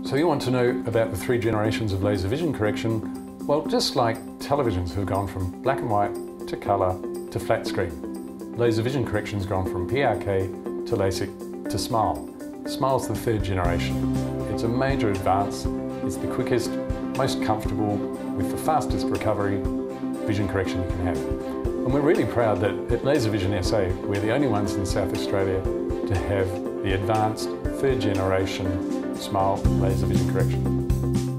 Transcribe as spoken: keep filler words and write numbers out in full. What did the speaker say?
So you want to know about the three generations of laser vision correction? Well, just like televisions have gone from black and white to colour to flat screen, laser vision correction's gone from P R K to LASIK to SMILE. SMILE's the third generation. It's a major advance. It's the quickest, most comfortable, with the fastest recovery vision correction you can have. And we're really proud that at Laser Vision S A, we're the only ones in South Australia to have the advanced third generation SMILE laser vision correction.